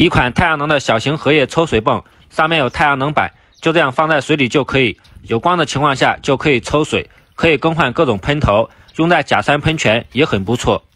一款太阳能的小型荷叶抽水泵，上面有太阳能板，就这样放在水里就可以，有光的情况下就可以抽水，可以更换各种喷头，用在假山喷泉也很不错。